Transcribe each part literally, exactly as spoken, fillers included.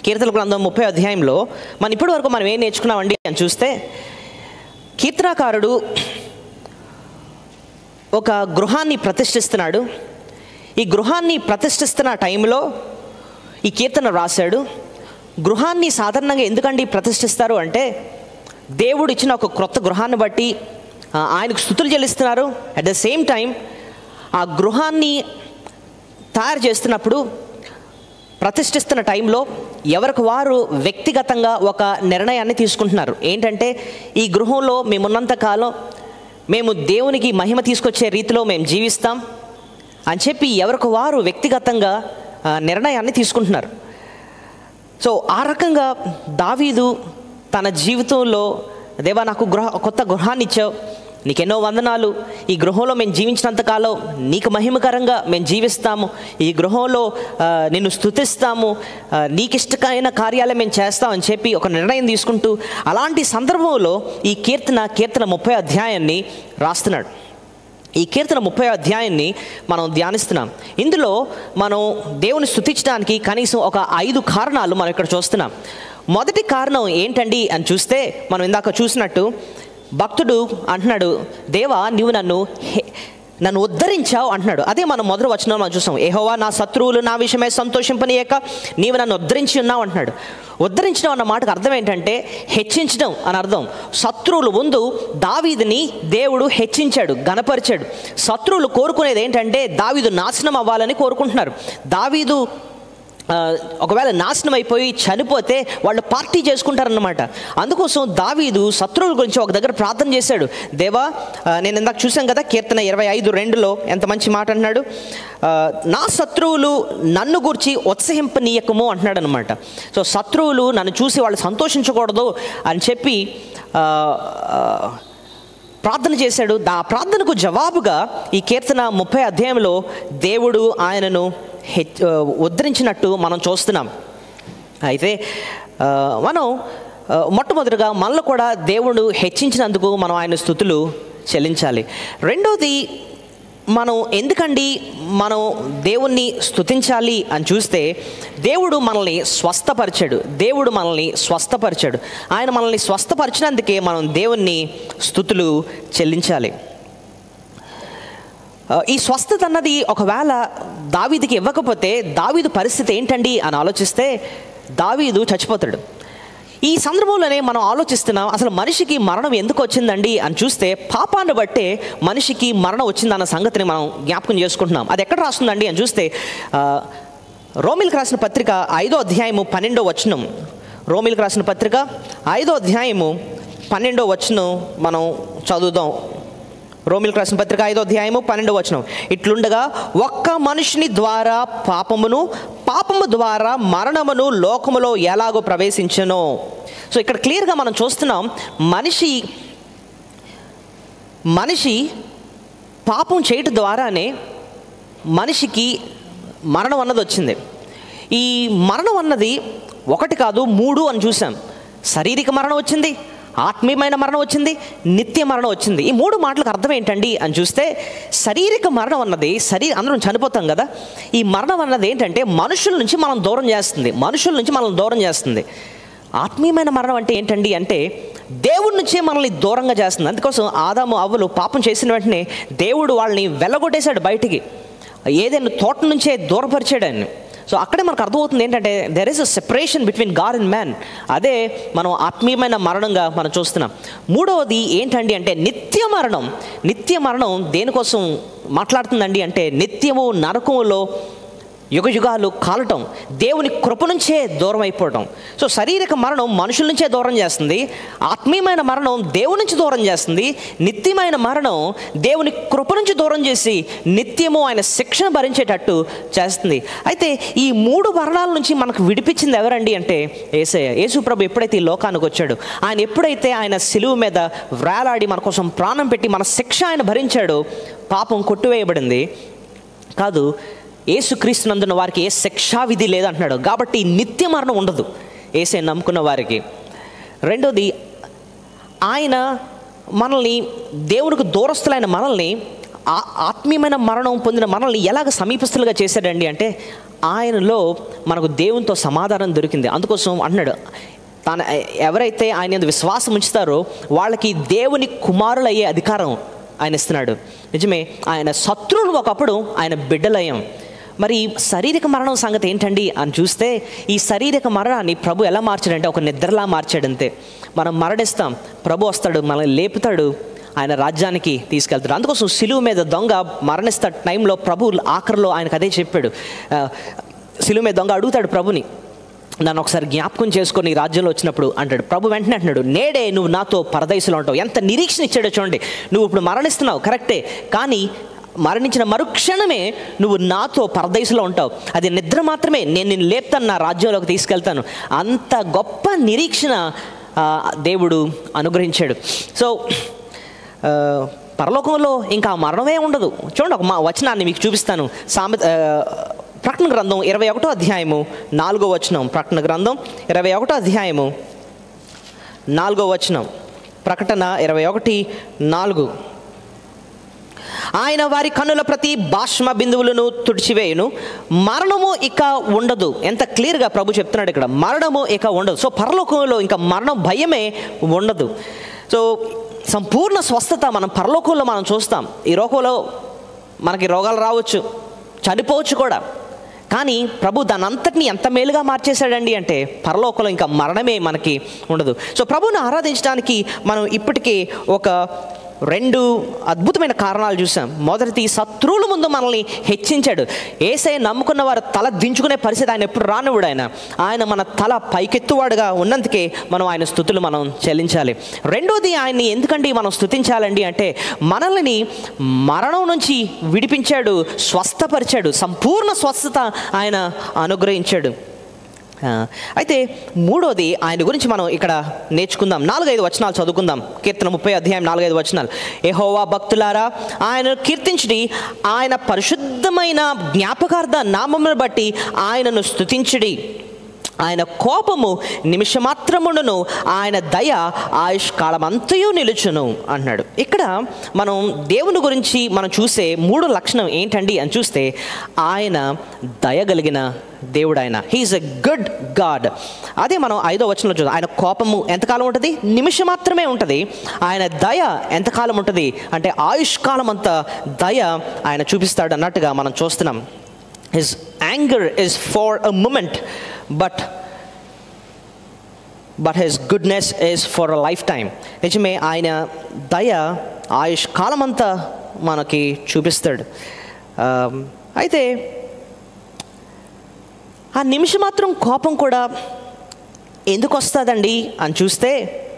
కీర్తన గ్రంథం ముప్పై అధ్యాయంలో మనం ఇప్పటి వరకు మనం ఏం నేర్చుకున్నామండి అని చూస్తే, కీర్తనాకారుడు ఒక గృహాన్ని ప్రతిష్ఠిస్తున్నాడు. ఈ గృహాన్ని ప్రతిష్ఠిస్తున్న టైంలో ఈ కీర్తన రాశాడు. గృహాన్ని సాధారణంగా ఎందుకండి ప్రతిష్ఠిస్తారు అంటే, దేవుడు ఇచ్చిన ఒక క్రొత్త గృహాన్ని బట్టి ఆయనకు స్తుతులు చెల్లిస్తున్నారు. అట్ ద సేమ్ టైం ఆ గృహాన్ని తయారు చేస్తున్నప్పుడు, ప్రతిష్ఠిస్తున్న టైంలో ఎవరికి వారు వ్యక్తిగతంగా ఒక నిర్ణయాన్ని తీసుకుంటున్నారు. ఏంటంటే, ఈ గృహంలో మేమున్నంత కాలం మేము దేవునికి మహిమ తీసుకొచ్చే రీతిలో మేము జీవిస్తాం అని చెప్పి ఎవరికి వారు వ్యక్తిగతంగా నిర్ణయాన్ని తీసుకుంటున్నారు. సో ఆ రకంగా దావీదు తన జీవితంలో, దేవా నాకు గృహ కొత్త గృహాన్ని ఇచ్చావు, నీకెన్నో వందనాలు, ఈ గృహంలో మేము జీవించినంతకాలం నీకు మహిమకరంగా మేము జీవిస్తాము, ఈ గృహంలో నిన్ను స్తుతిస్తాము, నీకు ఇష్టమైన కార్యాలే మేము చేస్తామని చెప్పి ఒక నిర్ణయం తీసుకుంటూ, అలాంటి సందర్భంలో ఈ కీర్తన కీర్తన ముప్పై అధ్యాయాన్ని రాస్తున్నాడు. ఈ కీర్తన ముప్పై అధ్యాయాన్ని మనం ధ్యానిస్తున్నాం. ఇందులో మనం దేవుని స్తుతించడానికి కనీసం ఒక ఐదు కారణాలు మనం ఇక్కడ చూస్తున్నాం. మొదటి కారణం ఏంటండి అని చూస్తే, మనం ఇందాక చూసినట్టు భక్తుడు అంటున్నాడు, దేవా నీవు నన్ను నన్ను ఉద్ధరించావు అంటున్నాడు. అదే మనం మొదటి వచనంలో మనం చూసాం, యెహోవా నా శత్రువులు నా విషయమై సంతోషింపనీయక నీవు నన్ను ఉద్ధరించి ఉన్నావు అంటున్నాడు. ఉద్ధరించడం అన్న మాటకు అర్థం ఏంటంటే హెచ్చించడం అని అర్థం. శత్రువులు ముందు దావీదుని దేవుడు హెచ్చించాడు, ఘనపరిచాడు. శత్రువులు కోరుకునేది ఏంటంటే దావీదు నాశనం అవ్వాలని కోరుకుంటున్నారు. దావీదు ఒకవేళ నాశనం అయిపోయి చనిపోతే వాళ్ళు పార్టీ చేసుకుంటారన్నమాట. అందుకోసం దావీదు శత్రువుల గురించి ఒక దగ్గర ప్రార్థన చేశాడు. దేవా, నేను ఇందాక చూసాం కదా కీర్తన ఇరవై ఐదు రెండులో ఎంత మంచి మాట అన్నాడు, నా శత్రువులు నన్ను గురించి ఉత్సహింపనీయకము అంటున్నాడు అనమాట. సో శత్రువులు నన్ను చూసి వాళ్ళు సంతోషించకూడదు అని చెప్పి ప్రార్థన చేశాడు. ఆ ప్రార్థనకు జవాబుగా ఈ కీర్తన ముప్పై అధ్యాయంలో దేవుడు ఆయనను హెచ్ ఉద్ధరించినట్టు మనం చూస్తున్నాం. అయితే మనం మొట్టమొదటిగా మనలో కూడా దేవుడు హెచ్చించినందుకు మనం ఆయన స్తుతులు చెల్లించాలి. రెండోది, మనం ఎందుకండి మనం దేవుణ్ణి స్తుతించాలి అని చూస్తే, దేవుడు మనల్ని స్వస్థపరిచాడు. దేవుడు మనల్ని స్వస్థపరిచాడు. ఆయన మనల్ని స్వస్థపరిచినందుకే మనం దేవుణ్ణి స్తుతులు చెల్లించాలి. ఈ స్వస్థత అన్నది ఒకవేళ దావీదుకి ఇవ్వకపోతే దావీదు పరిస్థితి ఏంటండి అని ఆలోచిస్తే, దావీదు చచ్చిపోతాడు. ఈ సందర్భంలోనే మనం ఆలోచిస్తున్నాం, అసలు మనిషికి మరణం ఎందుకు వచ్చిందండి అని చూస్తే, పాపాన్ని బట్టే మనిషికి మరణం వచ్చిందన్న సంగతిని మనం జ్ఞాపకం చేసుకుంటున్నాం. అది ఎక్కడ రాస్తుందండి అని చూస్తే, రోమిలకు రాసిన పత్రిక ఐదో అధ్యాయము పన్నెండో వచనం. రోమిలకు రాసిన పత్రిక ఐదో అధ్యాయము పన్నెండో వచనం మనం చదువుదాం. రోమిలకు రాసిన పత్రిక ఐదో అధ్యాయము పన్నెండో వచనం. ఇట్లుండగా ఒక్క మనుషుని ద్వారా పాపమును, పాపము ద్వారా మరణమును లోకములో ఎలాగో ప్రవేశించనో. సో ఇక్కడ క్లియర్గా మనం చూస్తున్నాం, మనిషి మనిషి పాపం చేయటం ద్వారానే మనిషికి మరణం అన్నది వచ్చింది. ఈ మరణం అన్నది ఒకటి కాదు, మూడు అని చూసాం. శారీరక మరణం వచ్చింది, ఆత్మీయమైన మరణం వచ్చింది, నిత్య మరణం వచ్చింది. ఈ మూడు మాటలకు అర్థం ఏంటండి అని చూస్తే, శారీరక మరణం అన్నది, శరీరం అందరం చనిపోతాం కదా, ఈ మరణం అన్నది ఏంటంటే మనుషుల నుంచి మనం దూరం చేస్తుంది, మనుషుల నుంచి మనం దూరం చేస్తుంది. ఆత్మీయమైన మరణం అంటే ఏంటండి అంటే దేవుడి నుంచే మనల్ని దూరంగా చేస్తుంది. అందుకోసం ఆదాము అవ్వలు పాపం చేసిన వెంటనే దేవుడు వాళ్ళని వెళ్ళగొట్టేశాడు బయటికి, ఏదైనా తోట నుంచే దూరపరిచాడు ఆయన. సో అక్కడే మనకు అర్థమవుతుంది ఏంటంటే there is a separation between God and man. అదే మనం ఆత్మీయమైన మరణంగా మనం చూస్తున్నాం. మూడవది ఏంటండి అంటే నిత్య మరణం. నిత్య మరణం దేనికోసం మాట్లాడుతుందండి అంటే నిత్యము నరకములో యుగ యుగాలు కాలటం, దేవుని కృప నుంచే దూరం అయిపోవటం. సో శారీరక మరణం మనుషుల నుంచే దూరం చేస్తుంది, ఆత్మీయమైన మరణం దేవుని నుంచి దూరం చేస్తుంది, నిత్యమైన మరణం దేవుని కృప నుంచి దూరం చేసి నిత్యము ఆయన శిక్షణ భరించేటట్టు చేస్తుంది. అయితే ఈ మూడు మరణాల నుంచి మనకు విడిపించింది ఎవరండి అంటే యేసయ్య. యేసు ప్రభు ఎప్పుడైతే ఈ లోకానికి వచ్చాడు, ఆయన ఎప్పుడైతే ఆయన సిలువ మీద వ్రేలాడి మన కోసం ప్రాణం పెట్టి మన శిక్ష ఆయన భరించాడో, పాపం కొట్టివేయబడింది కాదు, యేసుక్రీస్తునందున్న వారికి ఏ శిక్షా విధి లేదంటున్నాడు. కాబట్టి నిత్య మరణం ఉండదు యేసయ్యను నమ్ముకున్న వారికి. రెండోది, ఆయన మనల్ని, దేవునికి దూరస్తులైన మనల్ని, ఆత్మీయమైన మరణం పొందిన మనల్ని ఎలాగ సమీపస్తులుగా చేశాడండి అంటే ఆయనలో మనకు దేవునితో సమాధానం దొరికింది. అందుకోసం అంటున్నాడు, తన ఎవరైతే ఆయన యందు విశ్వాసం ఉంచుతారో వాళ్ళకి దేవుని కుమారులయ్యే అధికారం ఆయన ఇస్తున్నాడు. నిజమే, ఆయన శత్రువులు ఒకప్పుడు ఆయన బిడ్డలయ్యాం. మరి శారీరక మరణం సంగతి ఏంటండి అని చూస్తే, ఈ శారీరక మరణాన్ని ప్రభు ఎలా మార్చాడంటే ఒక నిద్రలా మార్చాడంతే. మనం మరణిస్తాం, ప్రభు వస్తాడు, మనల్ని లేపుతాడు, ఆయన రాజ్యానికి తీసుకెళ్తాడు. అందుకోసం సిలువ మీద దొంగ మరణిస్తా టైంలో ప్రభు ఆఖరిలో ఆయనకు అదే చెప్పాడు. సిలువ మీద దొంగ అడుగుతాడు ప్రభుని, నన్ను ఒకసారి జ్ఞాపకం చేసుకొని రాజ్యంలో వచ్చినప్పుడు అంటాడు. ప్రభు వెంటనే అంటున్నాడు, నేడే నువ్వు నాతో పరదైసులో ఉంటావు. ఎంత నిరీక్షణ ఇచ్చాడో చూడండి. నువ్వు ఇప్పుడు మరణిస్తున్నావు కరెక్టే, కానీ మరణించిన మరుక్షణమే నువ్వు నాతో పరదైసులో ఉంటావు. అది నిద్ర మాత్రమే, నేను నిన్ను లేపుతాను, నా రాజ్యంలోకి తీసుకెళ్తాను. అంత గొప్ప నిరీక్షణ దేవుడు అనుగ్రహించాడు. సో పరలోకంలో ఇంకా మరణమే ఉండదు. చూడండి, ఒక మా వచనాన్ని మీకు చూపిస్తాను. సామె ప్రకటన గ్రంథం ఇరవై ఒకటో అధ్యాయము నాలుగో వచనం. ప్రకటన గ్రంథం ఇరవై ఒకటో అధ్యాయము నాలుగో వచనం. ప్రకటన ఇరవై ఒకటి నాలుగు. ఆయన వారి కన్నుల ప్రతి బాష్మ బిందువులను తుడిచివేయును, మరణము ఇక ఉండదు. ఎంత క్లియర్గా ప్రభు చెప్తున్నాడు ఇక్కడ, మరణము ఇక ఉండదు. సో పరలోకంలో ఇంకా మరణం భయమే ఉండదు. సో సంపూర్ణ స్వస్థత మనం పరలోకంలో మనం చూస్తాం. ఈ లోకంలో మనకి రోగాలు రావచ్చు, చనిపోవచ్చు కూడా, కానీ ప్రభు దాని అంతటిని ఎంత మేలుగా మార్చేశాడండి అంటే పరలోకంలో ఇంకా మరణమే మనకి ఉండదు. సో ప్రభువుని ఆరాధించడానికి మనం ఇప్పటికీ ఒక రెండు అద్భుతమైన కారణాలు చూసాం. మొదటిది, శత్రువుల ముందు మనల్ని హెచ్చించాడు. యేసయ్య నమ్ముకున్న వారు తల దించుకునే పరిస్థితి ఆయన ఎప్పుడు రానివాడు. ఆయన ఆయన మన తల పైకెత్తువాడుగా ఉన్నందుకే మనం ఆయన స్తుతులు మనం చెల్లించాలి. రెండోది, ఆయన్ని ఎందుకండి మనం స్తుతించాలండి అంటే మనల్ని మరణం నుంచి విడిపించాడు, స్వస్థపరిచాడు, సంపూర్ణ స్వస్థత ఆయన అనుగ్రహించాడు. అయితే మూడోది, ఆయన గురించి మనం ఇక్కడ నేర్చుకుందాం. నాలుగైదు వచనాలు చదువుకుందాం. కీర్తన ముప్పై అధ్యాయం నాలుగైదు వచనాలు. యెహోవా భక్తులారా ఆయనను కీర్తించుడి, ఆయన పరిశుద్ధమైన జ్ఞాపకార్థ నామమును బట్టి ఆయనను స్తుతించుడి. ఆయన కోపము నిమిషమాత్రమును, ఆయన దయ ఆయుష్కాలమంతయు నిలుచును అన్నాడు. ఇక్కడ మనం దేవుని గురించి మనం చూసే మూడు లక్షణం ఏంటండి అని చూస్తే, ఆయన దయగలిగిన దేవుడు. ఆయన హీఈస్ ఎ గుడ్ గాడ్. అదే మనం ఐదో వచనంలో చూద్దాం. ఆయన కోపము ఎంతకాలం ఉంటుంది? నిమిషం మాత్రమే ఉంటుంది. ఆయన దయ ఎంతకాలం ఉంటుంది అంటే ఆయుష్కాలం అంత దయ ఆయన చూపిస్తాడు అన్నట్టుగా మనం చూస్తున్నాం. His anger is for a moment, but but his goodness is for a lifetime. నిజమే, ఆయన దయ ఆయుష్ కాలం అంతా మనకి చూపిస్తాడు. అయితే ఆ నిమిషం మాత్రం కోపం కూడా ఎందుకు వస్తుందండి అని చూస్తే,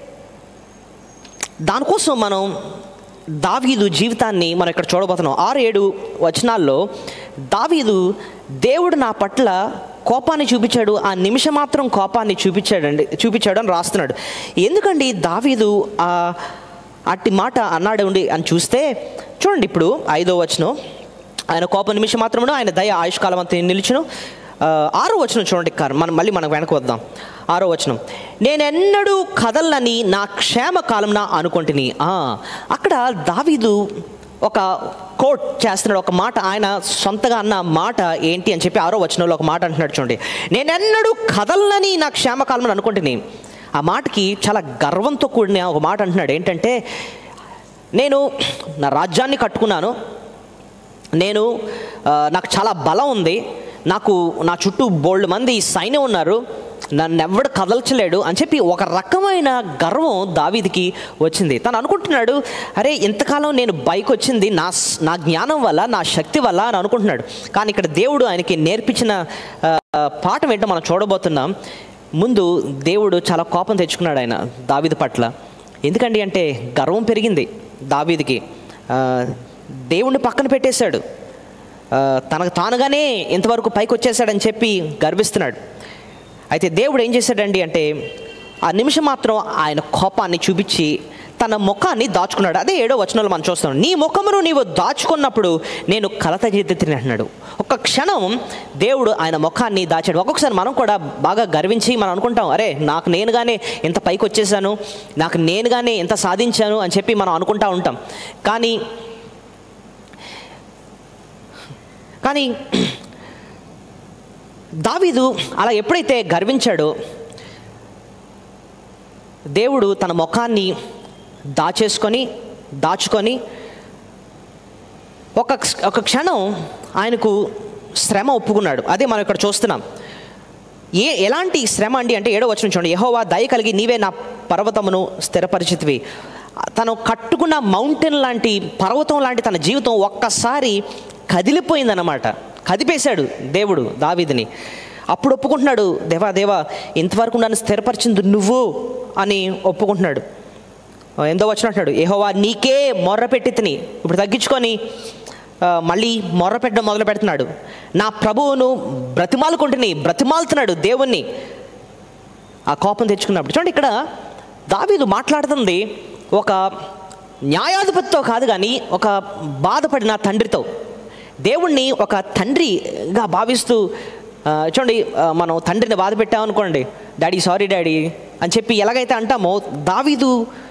దానికోసం మనం దావీదు జీవితాన్ని మనం ఇక్కడ చూడబోతున్నాం. ఆరు ఏడు వచనాల్లో దావీదు, దేవుడు నా పట్ల కోపాన్ని చూపించాడు, ఆ నిమిషం మాత్రం కోపాన్ని చూపించాడండి చూపించాడు అని రాస్తున్నాడు. ఎందుకండి దావీదు ఆ అట్టి మాట అన్నాడు అని చూస్తే, చూడండి ఇప్పుడు ఐదో వచనం. ఆయన కోపం నిమిషం మాత్రమును, ఆయన దయ ఆయుష్కాలం అంతా నిలిచును. ఆరో వచనం చూడండి, మనం మళ్ళీ మనం వెనక వద్దాం. ఆరో వచనం. నేనెన్నడూ కదలని నా క్షేమ కాలం నా అనుకుంటుని. అక్కడ దావీదు ఒక కోట్ చేస్తున్నాడు, ఒక మాట, ఆయన సొంతగా అన్న మాట ఏంటి అని చెప్పి ఆరో వచనంలో ఒక మాట అంటున్నాడు. చూడండి, నేనెన్నడూ కదలని నా క్షేమకాలం అనుకుంటుని. ఆ మాటకి చాలా గర్వంతో కూడిన ఒక మాట అంటున్నాడు. ఏంటంటే, నేను నా రాజ్యాన్ని కట్టుకున్నాను, నేను నాకు చాలా బలం ఉంది, నాకు నా చుట్టూ బోల్డ్ మంది సైన్యం ఉన్నారు, నన్ను ఎవడు కదల్చలేడు అని చెప్పి ఒక రకమైన గర్వం దావీదుకి వచ్చింది. తను అనుకుంటున్నాడు, అరే ఇంతకాలం నేను బైక్ వచ్చింది నా నా జ్ఞానం వల్ల, నా శక్తి వల్ల అని అనుకుంటున్నాడు. కానీ ఇక్కడ దేవుడు ఆయనకి నేర్పించిన పాఠం ఏంటో మనం చూడబోతున్నాం. ముందు దేవుడు చాలా కోపం తెచ్చుకున్నాడు ఆయన దావీదు పట్ల. ఎందుకండి అంటే గర్వం పెరిగింది దావీదుకి. దేవుణ్ణి పక్కన పెట్టేశాడు, తనకు తానుగానే ఇంతవరకు పైకి వచ్చేసాడని చెప్పి గర్విస్తున్నాడు. అయితే దేవుడు ఏం చేశాడండి అంటే ఆ నిమిషం మాత్రం ఆయన కోపాన్ని చూపించి తన ముఖాన్ని దాచుకున్నాడు. అదే ఏడో వచనంలో మనం చూస్తాం. నీ ముఖమును నీవు దాచుకున్నప్పుడు నేను కలత చెందితిని అంటున్నాడు. ఒక క్షణం దేవుడు ఆయన ముఖాన్ని దాచాడు. ఒక్కొక్కసారి మనం కూడా బాగా గర్వించి మనం అనుకుంటాం, అరే నాకు నేనుగానే ఇంత పైకి వచ్చేసాను, నాకు నేనుగానే ఇంత సాధించాను అని చెప్పి మనం అనుకుంటా ఉంటాం. కానీ కానీ దావీదు అలా ఎప్పుడైతే గర్వించాడో దేవుడు తన ముఖాన్ని దాచేసుకొని దాచుకొని ఒక ఒక క్షణం ఆయనకు శ్రమ ఒప్పుకున్నాడు. అదే మనం ఇక్కడ చూస్తున్నాం. ఏ ఎలాంటి శ్రమ అండి అంటే ఏడో వచనం చూడండి. యెహోవా దయ కలిగి నీవే నా పర్వతమును స్థిరపరిచితివి. తను కట్టుకున్న మౌంటైన్ లాంటి పర్వతం లాంటి తన జీవితం ఒక్కసారి కదిలిపోయిందన్నమాట. కదిపేశాడు దేవుడు దావీదుని. అప్పుడు ఒప్పుకుంటున్నాడు, దేవా దేవా ఇంతవరకు నన్ను స్థిరపరిచింది నువ్వు అని ఒప్పుకుంటున్నాడు. ఎంతో వచ్చినట్టు యెహోవా నీకే మొర్ర పెట్టి తిని ఇప్పుడు తగ్గించుకొని మళ్ళీ మొర్ర పెట్టడం మొదలు పెడుతున్నాడు. నా ప్రభువును బ్రతిమాలుకుంటుని బ్రతిమాలుతున్నాడు దేవుణ్ణి ఆ కోపం తెచ్చుకున్నప్పుడు. చూడండి, ఇక్కడ దావీదు మాట్లాడుతుంది ఒక న్యాయాధిపతితో కాదు కానీ ఒక బాధపడిన తండ్రితో. దేవుణ్ణి ఒక తండ్రిగా భావిస్తూ చూడండి, మనం తండ్రిని బాధ పెట్టామనుకోండి, డాడీ సారీ డాడీ అని చెప్పి ఎలాగైతే అంటామో, దావీదు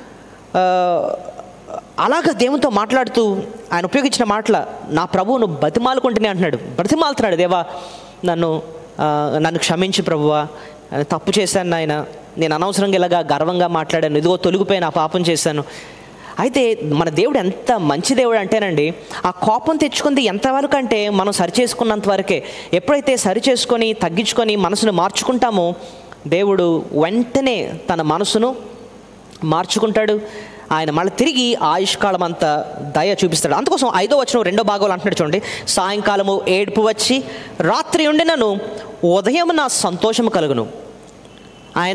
అలాగ దేవునితో మాట్లాడుతూ ఆయన ఉపయోగించిన మాటల నా ప్రభువును బతిమాలుకుంటూనే అంటున్నాడు. బ్రతిమాలుతున్నాడు, దేవా నన్ను నన్ను క్షమించి ప్రభువా, తప్పు చేశాను నాయన, నేను అనవసరంగా ఇలాగా గర్వంగా మాట్లాడాను, ఇదిగో తొలగిపోయి నా పాపం చేశాను. అయితే మన దేవుడు ఎంత మంచి దేవుడు అంటేనండి, ఆ కోపం తెచ్చుకుంది ఎంతవరకు అంటే మనం సరి చేసుకున్నంత వరకే. ఎప్పుడైతే సరి చేసుకొని తగ్గించుకొని మనసును మార్చుకుంటామో దేవుడు వెంటనే తన మనసును మార్చుకుంటాడు. ఆయన మళ్ళీ తిరిగి ఆయుష్కాలం అంతా దయ చూపిస్తాడు. అందుకోసం ఐదో వచనం రెండో భాగంలో అంటున్నాడు చూడండి, సాయంకాలము ఏడుపు వచ్చి రాత్రి ఉండినను ఉదయం నా సంతోషము కలుగును. ఆయన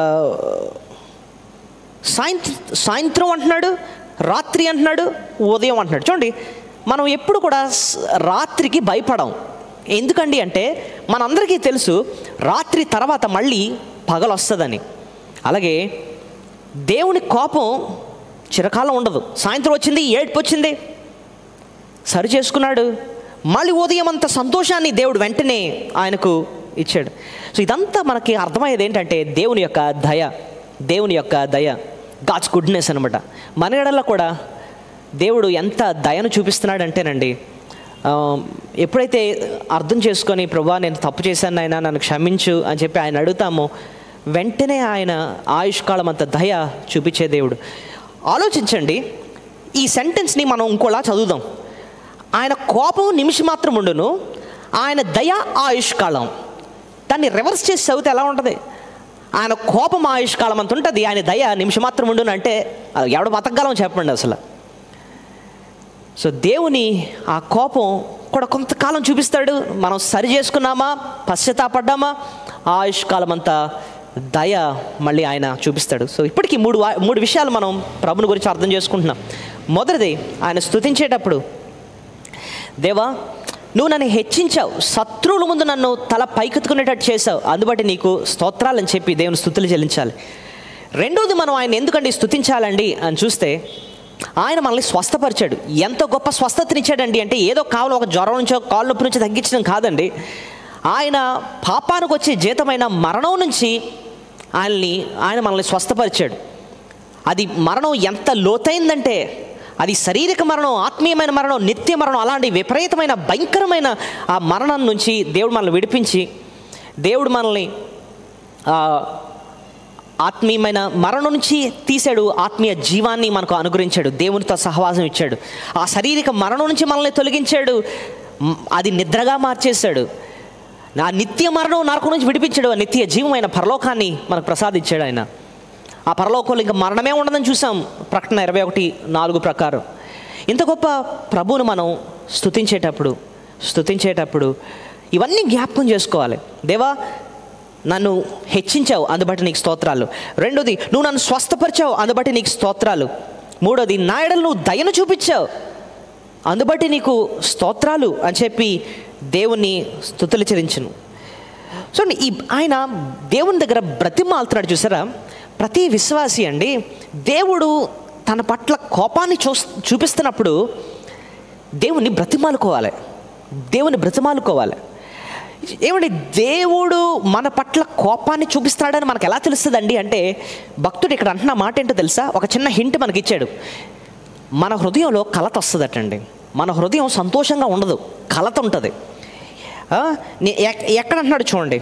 సాయంత్రం సాయంత్రం అంటున్నాడు, రాత్రి అంటున్నాడు, ఉదయం అంటున్నాడు. చూడండి, మనం ఎప్పుడు కూడా రాత్రికి భయపడం. ఎందుకండి అంటే మనందరికీ తెలుసు రాత్రి తర్వాత మళ్ళీ పగలు వస్తుందని. అలాగే దేవుని కోపం చిరకాలం ఉండదు. సాయంత్రం వచ్చింది, ఏడుపు వచ్చింది, సరి చేసుకున్నాడు, మళ్ళీ ఉదయం అంత సంతోషాన్ని దేవుడు వెంటనే ఆయనకు ఇచ్చాడు. సో ఇదంతా మనకి అర్థమయ్యేది ఏంటంటే దేవుని యొక్క దయ, దేవుని యొక్క దయ, గాడ్స్ గుడ్నెస్ అనమాట. మన ఎడల కూడా దేవుడు ఎంత దయను చూపిస్తున్నాడంటేనండి, ఎప్పుడైతే అర్థం చేసుకొని ప్రభువా నేను తప్పు చేశాను నాయనా నన్ను క్షమించు అని చెప్పి ఆయన అడుగుతామో వెంటనే ఆయన ఆయుష్కాలం అంత దయ చూపించే దేవుడు. ఆలోచించండి, ఈ సెంటెన్స్ని మనం ఇంకోలా చదువుదాం. ఆయన కోపం నిమిషం మాత్రం ఉండును, ఆయన దయ ఆయుష్కాలం. దాన్ని రివర్స్ చేసి చదివితే ఎలా ఉంటుంది? ఆయన కోపం ఆయుష్కాలం అంత ఉంటుంది, ఆయన దయ నిమిషం మాత్రం ఉండును అంటే ఎవడ బతకగలం చెప్పండి అసలు. సో దేవుని ఆ కోపం కూడా కొంతకాలం చూపిస్తాడు. మనం సరి చేసుకున్నామా, పశ్చాత్తాపడ్డామా, ఆయుష్కాలం అంతా దయ మళ్ళీ ఆయన చూపిస్తాడు. సో ఇప్పటికీ మూడు మూడు విషయాలు మనం ప్రభుని గురించి అర్థం చేసుకుంటున్నాం. మొదటిది, ఆయన స్తుతించేటప్పుడు దేవా నువ్వు నన్ను హెచ్చించావు, శత్రువుల ముందు నన్ను తల పైకెత్తుకునేటట్టు చేసావు, అందుబట్టి నీకు స్తోత్రాలని చెప్పి దేవుని స్తుతులు చెల్లించాలి. రెండోది, మనం ఆయన ఎందుకండి స్తుతించాలండి అని చూస్తే ఆయన మనల్ని స్వస్థపరిచాడు. ఎంత గొప్ప స్వస్థతనిచ్చాడండి అంటే ఏదో కావాలి ఒక జ్వరం నుంచో కాళ్ళ నొప్పి నుంచి తగ్గించడం కాదండి. ఆయన పాపానికి వచ్చే జీతమైన మరణం నుంచి ఆయన్ని ఆయన మనల్ని స్వస్థపరిచాడు. అది మరణం ఎంత లోతైందంటే అది శారీరక మరణం, ఆత్మీయమైన మరణం, నిత్య మరణం, అలాంటి విపరీతమైన భయంకరమైన ఆ మరణం నుంచి దేవుడు మనల్ని విడిపించి దేవుడు మనల్ని ఆత్మీయమైన మరణం నుంచి తీశాడు, ఆత్మీయ జీవాన్ని మనకు అనుగ్రహించాడు, దేవునితో సహవాసం ఇచ్చాడు. ఆ శారీరక మరణం నుంచి మనల్ని తొలగించాడు, అది నిద్రగా మార్చేశాడు. ఆ నిత్య మరణం నరకం నుంచి విడిపించాడు, ఆ నిత్య జీవమైన పరలోకాన్ని మనకు ప్రసాదించాడు ఆయన. ఆ పరలోకంలో ఇంకా మరణమే ఉండదని చూసాం ప్రకటన ఇరవై ఒకటి నాలుగు ప్రకారం. ఇంత గొప్ప ప్రభువును మనం స్తుతించేటప్పుడు స్తుతించేటప్పుడు ఇవన్నీ జ్ఞాపకం చేసుకోవాలి. దేవా నన్ను హెచ్చించావు, అందుబట్టి నీకు స్తోత్రాలు. రెండోది, నువ్వు నన్ను స్వస్థపరిచావు, అందుబట్టి నీకు స్తోత్రాలు. మూడోది, నా ఎడల నువ్వు దయను చూపించావు, అందుబట్టి నీకు స్తోత్రాలు అని చెప్పి దేవుని స్తుతులు చెల్లించును. సో ఈ ఆయన దేవుని దగ్గర బ్రతిమాలుతున్నాడు చూసారా. ప్రతి విశ్వాసి అండి దేవుడు తన పట్ల కోపాన్ని చూ చూపిస్తున్నప్పుడు దేవుని బ్రతిమాలుకోవాలి, దేవుని బ్రతిమాలుకోవాలి. ఏమండి, దేవుడు మన పట్ల కోపాన్ని చూపిస్తాడని మనకు ఎలా తెలుస్తుందండి అంటే, భక్తుడు ఇక్కడ అంటున్న మాట ఏంటో తెలుసా? ఒక చిన్న హింట్ మనకి ఇచ్చాడు. మన హృదయంలో కలత వస్తుందటండి. మన హృదయం సంతోషంగా ఉండదు, కలత ఉంటుంది. ఎక్కడ అంటున్నాడు చూడండి,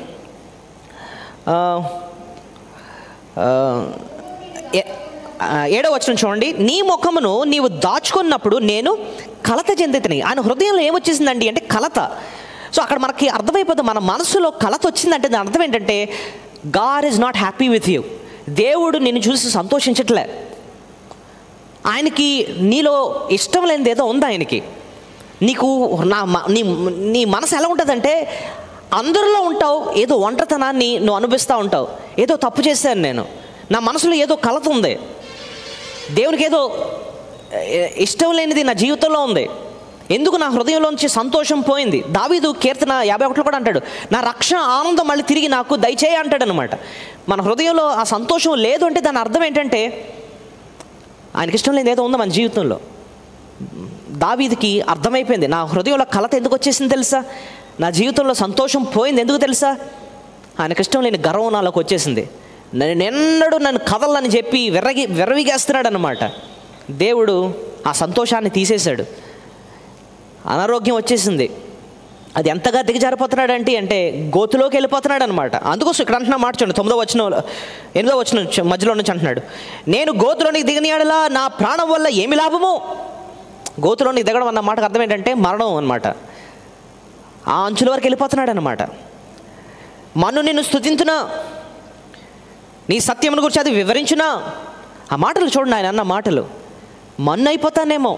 ఏడో వచనం చూడండి, నీ ముఖమును నీవు దాచుకున్నప్పుడు నేను కలత చెందితిని. ఆయన హృదయంలో ఏమొచ్చేసిందండి అంటే కలత. సో అక్కడ మనకి అర్థమైపోతుంది, మన మనసులో కలత వచ్చిందంటే దాని అర్థం ఏంటంటే God is not happy with you. దేవుడు నిన్ను చూసి సంతోషించట్లే. ఆయనకి నీలో ఇష్టం లేనిది ఏదో ఉంది ఆయనకి. నీకు నా నీ నీ మనసు ఎలా ఉంటుందంటే అందరిలో ఉంటావు, ఏదో ఒంటరితనాన్ని నువ్వు అనుభవిస్తూ ఉంటావు. ఏదో తప్పు చేశాను నేను, నా మనసులో ఏదో కలత ఉంది, దేవునికి ఏదో ఇష్టం లేనిది నా జీవితంలో ఉంది, ఎందుకు నా హృదయంలోంచి సంతోషం పోయింది. దావీదు కీర్తన యాభై ఒకటిలో కూడా అంటాడు, నా రక్షణ ఆనందం మళ్ళీ తిరిగి నాకు దయచేయ అంటాడు అనమాట. మన హృదయంలో ఆ సంతోషం లేదు అంటే దాని అర్థం ఏంటంటే ఆయనకి ఇష్టం లేనిది ఏదో ఉందో మన జీవితంలో. దావీదుకి అర్థమైపోయింది, నా హృదయంలో కలత ఎందుకు వచ్చేసింది తెలుసా, నా జీవితంలో సంతోషం పోయింది ఎందుకు తెలుసా, ఆయనకి ఇష్టం లేని గర్వం నాలోకి వచ్చేసింది, నేను ఎన్నడూ నన్ను కదలని చెప్పి విర్రగి విర్రవిగేస్తున్నాడు అనమాట. దేవుడు ఆ సంతోషాన్ని తీసేశాడు. అనారోగ్యం వచ్చేసింది, అది ఎంతగా దిగజారిపోతున్నాడు అంటే అంటే గోతులోకి వెళ్ళిపోతున్నాడు అనమాట. అందుకోసం ఇక్కడ అంటున్నా మాట చూడండి, తొమ్మిదో వచనం ఎనిమిదో వచనం మధ్యలో నుంచి అంటున్నాడు, నేను గోతులోనికి దిగనియాడలా నా ప్రాణం వల్ల ఏమి లాభము. గోతులోనికి దిగడం అన్న మాటకు అర్థం ఏంటంటే మరణం అనమాట. ఆ అంచుల వరకు వెళ్ళిపోతున్నాడు అనమాట. మన్ను నిన్ను స్తుతించునా, నీ సత్యమును గురించి అది వివరించునా. ఆ మాటలు చూడండి, ఆయన అన్న మాటలు. మన్ను అయిపోతానేమో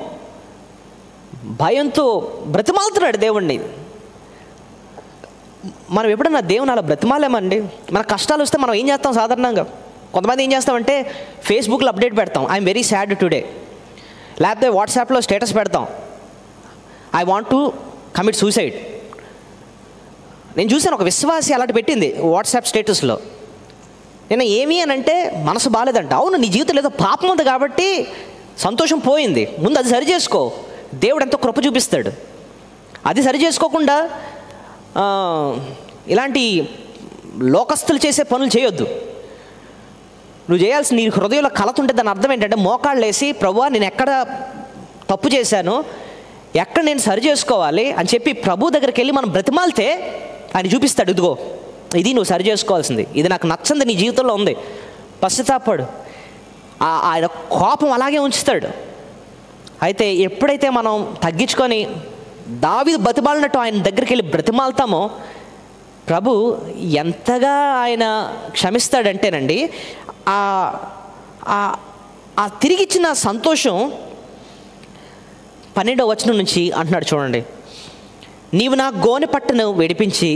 భయంతో బ్రతిమాలుతున్నాడు దేవుణ్ణి. మనం ఎప్పుడన్నా దేవుని అలా బ్రతిమాలేమండి? మన కష్టాలు వస్తే మనం ఏం చేస్తాం సాధారణంగా? కొంతమంది ఏం చేస్తామంటే ఫేస్బుక్లో అప్డేట్ పెడతాం, ఐఎమ్ వెరీ సాడ్ టుడే. లేకపోతే వాట్సాప్లో స్టేటస్ పెడతాం, I want to commit suicide. నేను చూసాను ఒక విశ్వాసి అలాంటి పెట్టింది వాట్సాప్ స్టేటస్లో. నేను ఏమి అని అంటే మనసు బాగాలేదంట. అవును, నీ జీవితంలో ఏదో పాపం ఉంది కాబట్టి సంతోషం పోయింది, ముందు అది సరి చేసుకో, దేవుడు ఎంతో కృప చూపిస్తాడు. అది సరి చేసుకోకుండా ఇలాంటి లోకస్తులు చేసే పనులు చేయొద్దు. నువ్వు చేయాల్సిన, నీ హృదయంలో కలత ఉంటే దాని అర్థం ఏంటంటే మోకాళ్ళు వేసి ప్రభువా నేను ఎక్కడ తప్పు చేశాను, ఎక్కడ నేను సరి చేసుకోవాలి అని చెప్పి ప్రభు దగ్గరికి వెళ్ళి మనం బ్రతిమాలితే ఆయన చూపిస్తాడు, ఇదిగో ఇది నువ్వు సరి చేసుకోవాల్సింది, ఇది నాకు నచ్చంది నీ జీవితంలో ఉంది, పశ్చాత్తాపడు. ఆయన కోపం అలాగే ఉంచుతాడు. అయితే ఎప్పుడైతే మనం తగ్గించుకొని దావీదు బ్రతిమాలినట్టు ఆయన దగ్గరికి వెళ్ళి బ్రతిమాలుతామో ప్రభు ఎంతగా ఆయన క్షమిస్తాడంటేనండి, ఆ తిరిగిచ్చిన సంతోషం పన్నెండవ వచనం నుంచి అంటున్నాడు చూడండి, నీవు నా గోనె పట్టును విడిపించి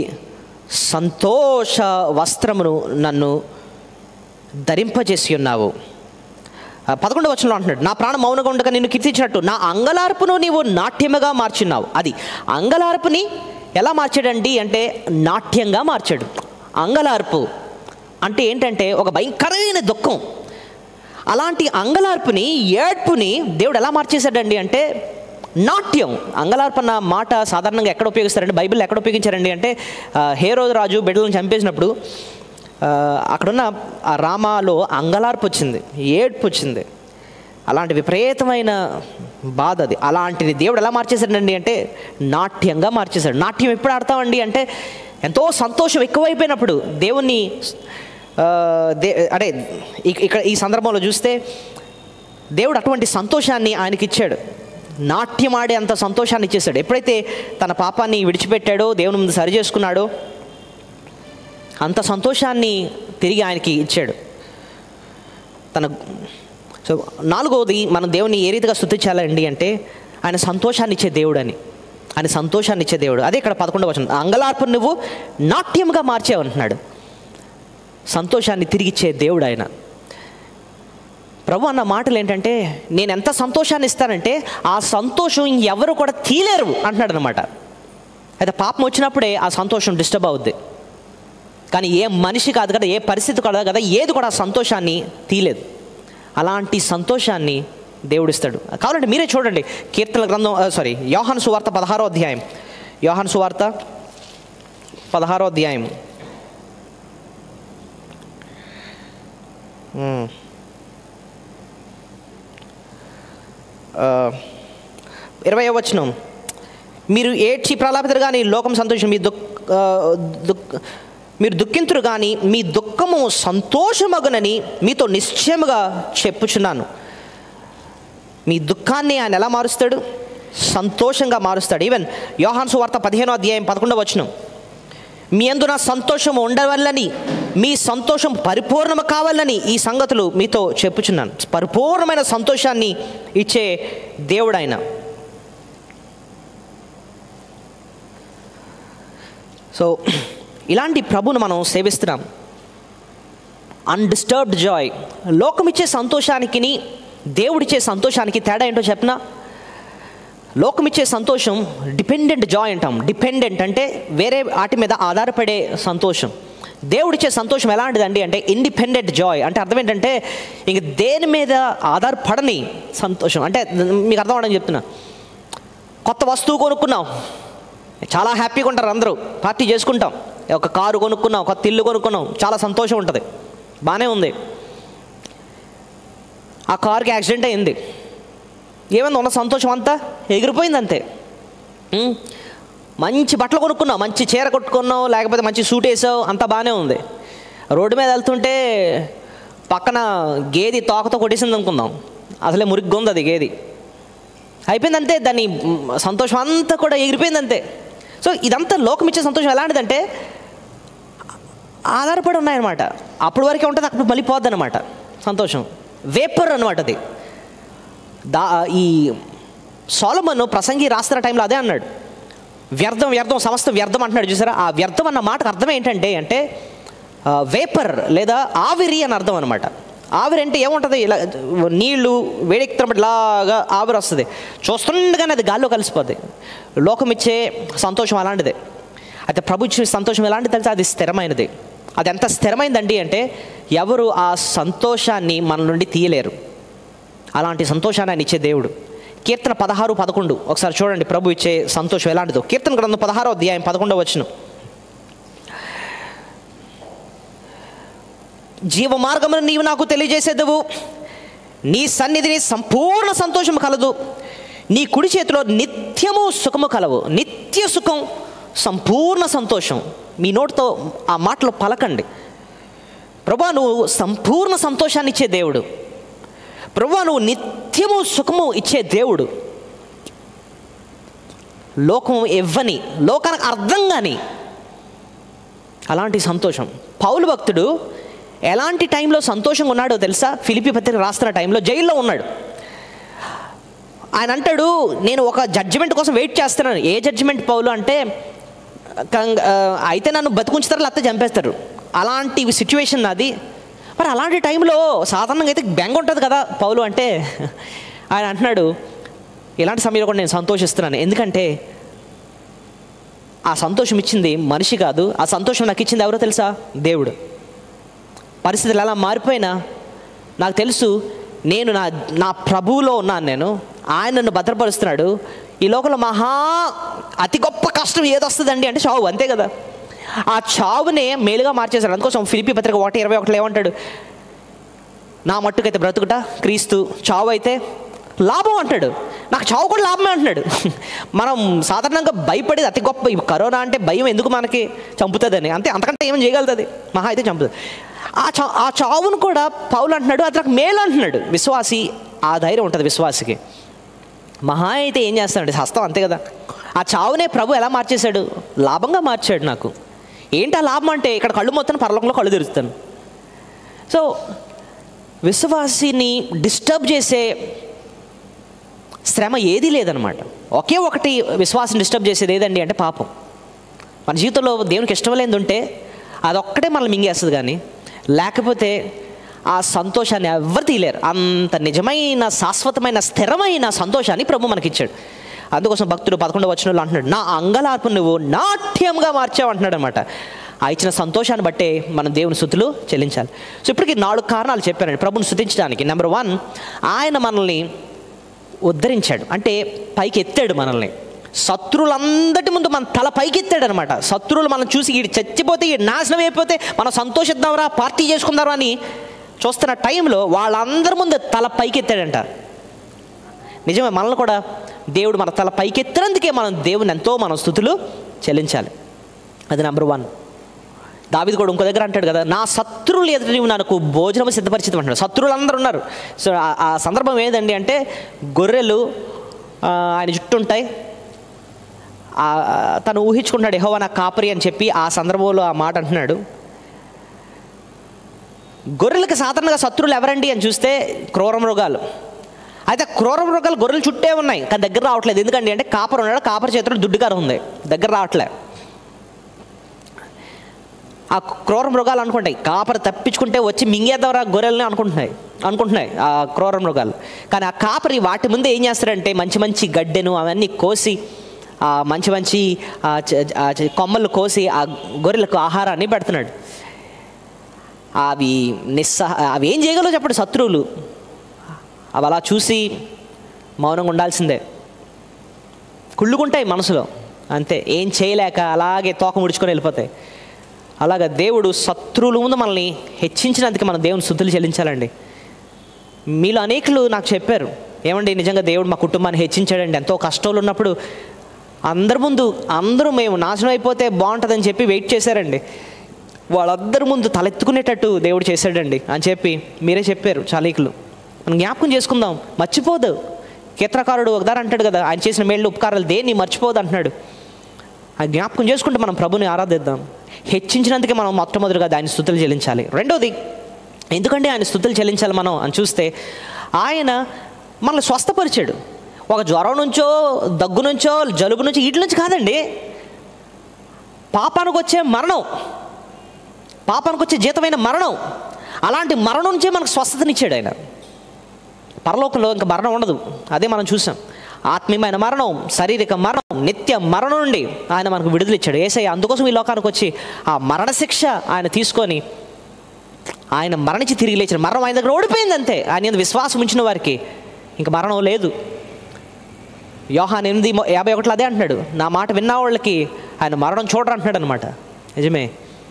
సంతోష వస్త్రమును నన్ను ధరింపజేసి ఉన్నావు. పదకొండవ వచనంలో అంటున్నాడు, నా ప్రాణం మౌనంగా ఉండగా నిన్ను కీర్తించినట్టు నా అంగలార్పును నీవు నాట్యముగా మార్చున్నావు. అది అంగలార్పుని ఎలా మార్చాడండి అంటే నాట్యంగా మార్చాడు. అంగలార్పు అంటే ఏంటంటే ఒక భయంకరమైన దుఃఖం. అలాంటి అంగలార్పుని, ఏడ్పుని దేవుడు ఎలా మార్చేశాడండి అంటే నాట్యం. అంగలార్పు అన్న మాట సాధారణంగా ఎక్కడ ఉపయోగిస్తారండి, బైబిల్లో ఎక్కడ ఉపయోగించారండి అంటే హేరోదు రాజు బిడ్డలను చంపేసినప్పుడు అక్కడున్న ఆ రామాలో అంగలార్పు వచ్చింది, ఏడ్పు వచ్చింది. అలాంటి విపరీతమైన బాధ అది. అలాంటిది దేవుడు ఎలా మార్చేశాడండి అంటే నాట్యంగా మార్చేశాడు. నాట్యం ఎప్పుడు ఆడతామండి అంటే ఎంతో సంతోషం ఎక్కువైపోయినప్పుడు దేవుణ్ణి దే అంటే ఇక్కడ ఈ సందర్భంలో చూస్తే దేవుడు అటువంటి సంతోషాన్ని ఆయనకి ఇచ్చాడు. నాట్యం ఆడే అంత సంతోషాన్ని ఇచ్చేసాడు. ఎప్పుడైతే తన పాపాన్ని విడిచిపెట్టాడో, దేవుని ముందు సరి చేసుకున్నాడో, అంత సంతోషాన్ని తిరిగి ఆయనకి ఇచ్చాడు. తన సో నాలుగవది మనం దేవుని ఏ రీతిగా స్తుతించాలండి అంటే ఆయన సంతోషాన్ని ఇచ్చే దేవుడు అని, ఆయన సంతోషాన్ని ఇచ్చే దేవుడు. అదే ఇక్కడ పదకొండవ వచనం, అంగలార్పు నువ్వు నాట్యంగా మార్చేవంటున్నాడు. సంతోషాన్ని తిరిగిచ్చే దేవుడు ఆయన. ప్రభు అన్న మాటలు ఏంటంటే నేను ఎంత సంతోషాన్ని ఇస్తానంటే ఆ సంతోషం ఎవరు కూడా తీలేరు అంటున్నాడు అనమాట. అయితే పాపం వచ్చినప్పుడే ఆ సంతోషం డిస్టర్బ్ అవుద్ది, కానీ ఏ మనిషి కాదు కదా, ఏ పరిస్థితి కాదు కదా, ఏది కూడా ఆ సంతోషాన్ని తీలేదు. అలాంటి సంతోషాన్ని దేవుడిస్తాడు. కావాలంటే మీరే చూడండి, కీర్తన గ్రంథం సారీ యోహాను సువార్త పదహారో అధ్యాయం, యోహాను సువార్త పదహారో అధ్యాయం ఇరవై వచనం, మీరు ఏడ్చి ప్రలాపితురు కానీ లోకం సంతోషం, మీ దుఃఖ దుఃఖ మీరు దుఃఖింతురు కానీ మీ దుఃఖము సంతోషమగునని మీతో నిశ్చయముగా చెప్పుచున్నాను. మీ దుఃఖాన్ని ఆయన ఎలా మారుస్తాడు? సంతోషంగా మారుస్తాడు. ఈవెన్ యోహాను సువార్త పదిహేనో అధ్యాయం పదకొండవ వచనం, మీ యందు నా సంతోషం ఉండవల్లని, మీ సంతోషం పరిపూర్ణము కావాలని ఈ సంగతులు మీతో చెప్పుచున్నాను. పరిపూర్ణమైన సంతోషాన్ని ఇచ్చే దేవుడు ఆయన. సో ఇలాంటి ప్రభువును మనం సేవిస్తున్నాం. Undisturbed Joy. లోకం ఇచ్చే సంతోషానికి దేవుడిచ్చే సంతోషానికి తేడా ఏంటో చెప్పనా? లోకం ఇచ్చే సంతోషం డిపెండెంట్ జాయ్ అంటాం. డిపెండెంట్ అంటే వేరే వాటి మీద ఆధారపడే సంతోషం. దేవుడిచ్చే సంతోషం ఎలాంటిదండి అంటే ఇండిపెండెంట్ జాయ్. అంటే అర్థం ఏంటంటే ఇంక దేని మీద ఆధారపడని సంతోషం. అంటే మీకు అర్థం అవడం చెప్తున్నా. కొత్త వస్తువు కొనుక్కున్నాం, చాలా హ్యాపీగా ఉంటారు అందరూ, పార్టీ చేసుకుంటాం. ఒక కారు కొనుక్కున్నాం, కొత్త ఇల్లు కొనుక్కున్నాం, చాలా సంతోషం ఉంటుంది, బాగానే ఉంది. ఆ కారుకి యాక్సిడెంట్ అయింది, ఏమైంది? ఉన్న సంతోషం అంతా ఎగిరిపోయింది అంతే. మంచి బట్టలు కొనుక్కున్నావు, మంచి చీర కొట్టుకున్నావు, లేకపోతే మంచి సూట్ వేసావు, అంతా బాగానే ఉంది. రోడ్డు మీద వెళ్తుంటే పక్కన గేది తోకతో కొట్టేసింది అనుకుందాం, అసలే మురిగ్గా ఉంది అది గేది, అయిపోయింది అంతే. దాని సంతోషం అంతా కూడా ఎగిరిపోయింది అంతే. సో ఇదంతా లోకం ఇచ్చే సంతోషం ఎలాంటిదంటే ఆధారపడి ఉన్నాయన్నమాట. అప్పటి వరకే ఉంటుంది, అప్పుడు మళ్ళీ పోద్ది అనమాట సంతోషం. వేపర్ అనమాట అది. దా ఈ సొలొమోను ప్రసంగి రాస్తున్న టైంలో అదే అన్నాడు, వ్యర్థం వ్యర్థం సమస్తం వ్యర్థం అంటున్నాడు చూసారా. ఆ వ్యర్థం అన్న మాటకు అర్థం ఏంటంటే అంటే వేపర్ లేదా ఆవిరి అని అర్థం అనమాట. ఆవిరి అంటే ఏముంటుంది? ఇలా నీళ్లు వేడెక్కుతున్నప్పుడు ఇలాగా ఆవిరి వస్తుంది, చూస్తుండగానే అది గాల్లో కలిసిపోద్ది. లోకం ఇచ్చే సంతోషం అలాంటిదే. అయితే ప్రభు ఇచ్చే సంతోషం ఎలాంటిది తెలిసి అది స్థిరమైనది. అది ఎంత స్థిరమైందండి అంటే ఎవరు ఆ సంతోషాన్ని మన నుండి తీయలేరు. అలాంటి సంతోషాన్ని ఆయన ఇచ్చే దేవుడు. కీర్తన పదహారు పదకొండు ఒకసారి చూడండి, ప్రభు ఇచ్చే సంతోషం ఎలాంటిదో. కీర్తన గ్రంథం పదహారో అధ్యాయం పదకొండవ వచనం, జీవ మార్గమును నీవు నాకు తెలియజేసేదవు, నీ సన్నిధిని సంపూర్ణ సంతోషం కలదు, నీ కుడి చేతిలో నిత్యము సుఖము కలవు. నిత్య సుఖం, సంపూర్ణ సంతోషం. మీ నోటితో ఆ మాటలు పలకండి. ప్రభువా నువ్వు సంపూర్ణ సంతోషాన్ని ఇచ్చే దేవుడు, ప్రభువా నువ్వు నిత్యము సుఖము ఇచ్చే దేవుడు. లోకం ఇవ్వని, లోకానికి అర్థం కాని అలాంటి సంతోషం. పౌలు భక్తుడు ఎలాంటి టైంలో సంతోషంగా ఉన్నాడో తెలుసా? ఫిలిప్పీ పత్రిక రాస్తున్న టైంలో జైల్లో ఉన్నాడు. ఆయన అంటాడు, నేను ఒక జడ్జిమెంట్ కోసం వెయిట్ చేస్తున్నాను. ఏ జడ్జిమెంట్ పౌలు అంటే, అయితే నన్ను బతుకుంచుతారు లేకపోతే చంపేస్తారు, అలాంటి సిచ్యువేషన్ అది. మరి అలాంటి టైంలో సాధారణంగా అయితే బెంగ ఉంటుంది కదా పౌలు అంటే. ఆయన అంటున్నాడు, ఇలాంటి సమయంలో కూడా నేను సంతోషిస్తున్నాను, ఎందుకంటే ఆ సంతోషం ఇచ్చింది మనిషి కాదు, ఆ సంతోషం నాకు ఇచ్చింది ఎవరో తెలుసా? దేవుడు. పరిస్థితులు ఎలా మారిపోయినా నాకు తెలుసు, నేను నా నా ప్రభువులో ఉన్నాను, నేను ఆయన నన్ను భద్రపరుస్తున్నాడు. ఈ లోకంలో మహా అతి గొప్ప కష్టం ఏదొస్తుందండి అంటే చావు, అంతే కదా. ఆ చావునే మేలుగా మార్చేశాడు. అందుకోసం ఫిలిప్పీ పత్రిక ఒకటి ఇరవై ఒకటిలో ఏమంటాడు? నా మట్టుకైతే బ్రతుకుట క్రీస్తు, చావు అయితే లాభం అంటాడు. నాకు చావు కూడా లాభమే అంటున్నాడు. మనం సాధారణంగా భయపడేది అతి గొప్ప, కరోనా అంటే భయం ఎందుకు మనకి, చంపుతుందని, అంతే, అంతకంటే ఏమని చేయగలుగుతుంది, మహా అయితే చంపుతుంది. ఆ చా ఆ చావును కూడా పౌలు అంటున్నాడు అది నాకు మేలు అంటున్నాడు. విశ్వాసి ఆ ధైర్యం ఉంటుంది విశ్వాసికి. మహా అయితే ఏం చేస్తాడు, హస్తం, అంతే కదా. ఆ చావునే ప్రభు ఎలా మార్చేశాడు? లాభంగా మార్చాడు నాకు. ఏంటి ఆ లాభం అంటే, ఇక్కడ కళ్ళు మొత్తం పరలోకంలో కళ్ళు తెరుస్తాను. సో విశ్వాసిని డిస్టర్బ్ చేసే శ్రమ ఏదీ లేదనమాట. ఒకే ఒకటి విశ్వాసం డిస్టర్బ్ చేసేది ఏదండి అంటే పాపం. మన జీవితంలో దేవునికి ఇష్టం లేనిది ఉంటే అదొక్కటే మనల్ని మింగేస్తుంది, కానీ లేకపోతే ఆ సంతోషాన్ని ఎవరు తీయలేరు. అంత నిజమైన శాశ్వతమైన స్థిరమైన సంతోషాన్ని ప్రభు మనకిచ్చాడు. అందుకోసం భక్తుడు పదకొండవ వచనంలో అంటున్నాడు, నా అంగలార్పు నువ్వు నాట్యంగా మార్చావు అంటున్నాడు అనమాట. ఆ ఇచ్చిన సంతోషాన్ని బట్టే మనం దేవుని స్తుతులు చెల్లించాలి. సో ఇప్పటికి నాలుగు కారణాలు చెప్పానండి ప్రభుని స్తుతించడానికి. నెంబర్ వన్, ఆయన మనల్ని ఉద్ధరించాడు, అంటే పైకి ఎత్తాడు మనల్ని. శత్రువులందరి ముందు మన తల పైకి ఎత్తాడు అనమాట. శత్రువులు మనం చూసి ఈ చచ్చిపోతే, ఈ నాశనం అయిపోతే మనం సంతోషిద్దాంరా, పార్టీ చేసుకుందాం అని చూస్తున్న టైంలో వాళ్ళందరి ముందు తల పైకి ఎత్తాడంట. నిజమే, మనల్ని కూడా దేవుడు మన తల పైకెత్తినందుకే మనం దేవుని ఎంతో మనం స్తుతులు చెల్లించాలి. అది నెంబర్ వన్. దావీదు కూడా ఇంకో దగ్గర అంటాడు కదా, నా శత్రువులు ఎదుట నీవు నాకు భోజనం సిద్ధపరిచితం అంటాడు. శత్రువులు అందరూ ఉన్నారు. సో ఆ సందర్భం ఏదండి అంటే, గొర్రెలు ఆయన చుట్టూ ఉంటాయి. తను ఊహించుకుంటాడు యెహోవా నా కాపరి అని చెప్పి ఆ సందర్భంలో ఆ మాట అంటున్నాడు. గొర్రెలకు సాధారణంగా శత్రువులు ఎవరండి అని చూస్తే క్రూర మృగాలు. అయితే క్రూర మృగాలు గొర్రెలు చుట్టే ఉన్నాయి, కానీ దగ్గర రావట్లేదు. ఎందుకండి అంటే కాపర్ ఉన్నాడు, కాపర్ చేతిలో దుడ్డుగారు ఉంది, దగ్గర రావట్లే. ఆ క్రూర మృగాలు అనుకుంటాయి కాపర్ తప్పించుకుంటే వచ్చి మింగేద్దారా గొర్రెల్ని అనుకుంటున్నాయి అనుకుంటున్నాయి ఆ క్రూర మృగాలు. కానీ ఆ కాపరి వాటి ముందు ఏం చేస్తారంటే మంచి మంచి గడ్డెను అవన్నీ కోసి ఆ మంచి మంచి కొమ్మలు కోసి ఆ గొర్రెలకు ఆహారాన్ని పెడుతున్నాడు. అవి నిస్సహ అవి ఏం చేయగలవు చెప్పండి శత్రువులు. అవి అలా చూసి మౌనంగా ఉండాల్సిందే, కుళ్ళుకుంటాయి మనసులో, అంతే, ఏం చేయలేక అలాగే తోక ముడుచుకొని వెళ్ళిపోతాయి. అలాగా దేవుడు శత్రువుల ముందు మనల్ని హెచ్చించినందుకు మనం దేవుని స్తుతులు చెల్లించాలండి. మీలో అనేకులు నాకు చెప్పారు, ఏమండి నిజంగా దేవుడు మా కుటుంబాన్ని హెచ్చించాడండి, ఎంతో కష్టాలు ఉన్నప్పుడు అందరి ముందు అందరూ మేము నాశనం అయిపోతే బాగుంటుందని చెప్పి వెయిట్ చేశారండి, వాళ్ళందరి ముందు తలెత్తుకునేటట్టు దేవుడు చేశాడండి అని చెప్పి మీరే చెప్పారు చాలీకులు. మనం జ్ఞాపకం చేసుకుందాం, మర్చిపోదు. కీర్తనకారుడు ఒకదారి అంటాడు కదా, ఆయన చేసిన మేళ్ళు ఉపకారాలు దేన్ని మర్చిపోదు అంటున్నాడు. ఆ జ్ఞాపకం చేసుకుంటే మనం ప్రభుని ఆరాధిద్దాం. హెచ్చించినందుకే మనం మొట్టమొదటిగా ఆయన స్తుతులు చెల్లించాలి. రెండోది, ఎందుకంటే ఆయన స్తుతులు చెల్లించాలి మనం అని చూస్తే, ఆయన మనల్ని స్వస్థపరిచాడు. ఒక జ్వరం నుంచో దగ్గు నుంచో జలుబు నుంచో వీటి నుంచి కాదండి, పాపానికి వచ్చే మరణం, పాపానికి వచ్చే జీతమైన మరణం, అలాంటి మరణం నుంచే మనకు స్వస్థతనిచ్చాడు ఆయన. పరలోకంలో ఇంకా మరణం ఉండదు, అదే మనం చూసాం. ఆత్మీయమైన మరణం, శారీరక మరణం, నిత్య మరణం నుండి ఆయన మనకు విడుదల ఇచ్చాడు. యేసయ్య అందుకోసం ఈ లోకానికి వచ్చి ఆ మరణశిక్ష ఆయన తీసుకొని ఆయన మరణించి తిరిగి లేచాడు. మరణం ఆయన దగ్గర ఓడిపోయింది అంతే. ఆయన విశ్వాసం ఉంచిన వారికి ఇంక మరణం లేదు. యోహాను ఎనిమిది యాభై ఒకటిలో అదే అంటున్నాడు, నా మాట విన్న వాళ్ళకి ఆయన మరణం చూడరు అంటున్నాడు అనమాట. నిజమే,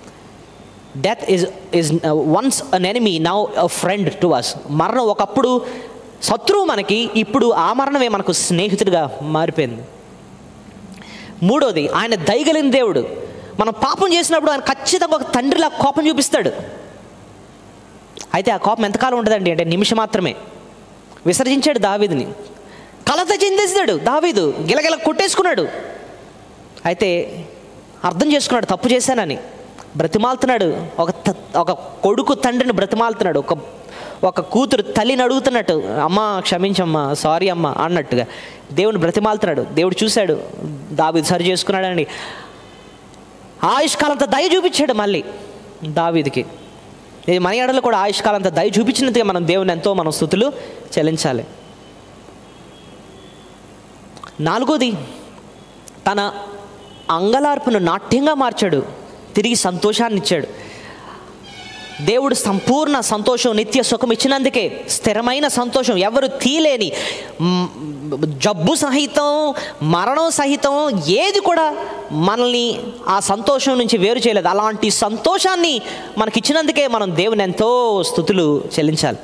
death is is once an enemy, now a friend to us. మరణం ఒకప్పుడు శత్రువు మనకి, ఇప్పుడు ఆ మరణమే మనకు స్నేహితుడిగా మారిపోయింది. మూడోది, ఆయన దయగలిగిన దేవుడు. మనం పాపం చేసినప్పుడు ఆయన ఖచ్చితంగా ఒక తండ్రిలా కోపం చూపిస్తాడు. అయితే ఆ కోపం ఎంతకాలం ఉంటుందండి అంటే నిమిషం మాత్రమే. విసర్జించాడు దావీదుని, కలత చెందేసాడు దావీదు, గిలగిల కొట్టేసుకున్నాడు. అయితే అర్థం చేసుకున్నాడు తప్పు చేశానని, బ్రతిమాలుతున్నాడు. ఒక ఒక కొడుకు తండ్రిని బ్రతిమాలుతున్నాడు, ఒక ఒక కూతురు తల్లిని అడుగుతున్నట్టు, అమ్మ క్షమించమ్మా, సారీ అమ్మ అన్నట్టుగా దేవుని బ్రతిమాలుతున్నాడు. దేవుడు చూశాడు, దావీదు సరి చేసుకున్నాడండి. ఆయుష్కాలంతో దయ చూపించాడు మళ్ళీ దావీదుకి. ఇది మన ఎడలో కూడా ఆయుష్కాలంతో దయ చూపించినందుకే మనం దేవుని ఎంతో మనం స్తుతులు చెల్లించాలి. నాలుగోది, తన అంగలార్పును నాట్యంగా మార్చాడు, తిరిగి సంతోషాన్ని ఇచ్చాడు. దేవుడు సంపూర్ణ సంతోషం, నిత్య సుఖం ఇచ్చినందుకే, స్థిరమైన సంతోషం, ఎవరు తీలేని, జబ్బు సహితం మరణం సహితం ఏది కూడా మనల్ని ఆ సంతోషం నుంచి వేరు చేయలేదు. అలాంటి సంతోషాన్ని మనకిచ్చినందుకే మనం దేవుని ఎంతో స్తుతులు చెల్లించాలి.